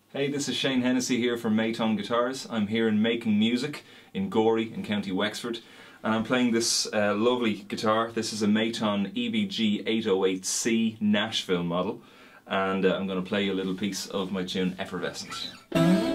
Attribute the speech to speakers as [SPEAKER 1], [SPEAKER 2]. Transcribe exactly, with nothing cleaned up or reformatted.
[SPEAKER 1] Hey, this is Shane Hennessy here from Mayton Guitars. I'm here in Making Music in Gorey in County Wexford, and I'm playing this uh, lovely guitar. This is a Mayton E B G eight oh eight C Nashville model, and uh, I'm going to play you a little piece of my tune Effervescent.